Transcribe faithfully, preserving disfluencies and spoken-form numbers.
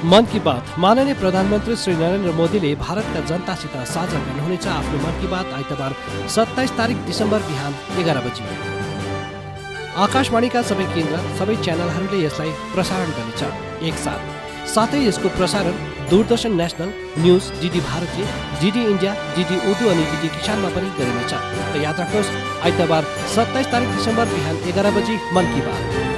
मन की बात माननीय प्रधानमन्त्री श्री नरेन्द्र मोदीले भारतका जनतासित साझा गर्नुहुनेछ आफ्नो मन की बात आइतबार सत्ताइस तारिक दिसम्बर बिहान एघार बजी। आकाशवाणीका सबै केन्द्र सबै च्यानलहरूले यसलाई प्रसारण गर्नेछ एकसाथ। साथै यसको प्रसारण Doordarshan national news, DD Bharati, DD India, DD Urdu अनि डीडी किसानमा पनि गरिनेछ। त याद राख्नुहोस्, आइतबार सत्ताइस तारिक दिसम्बर बिहान एघार बजी मन की बात।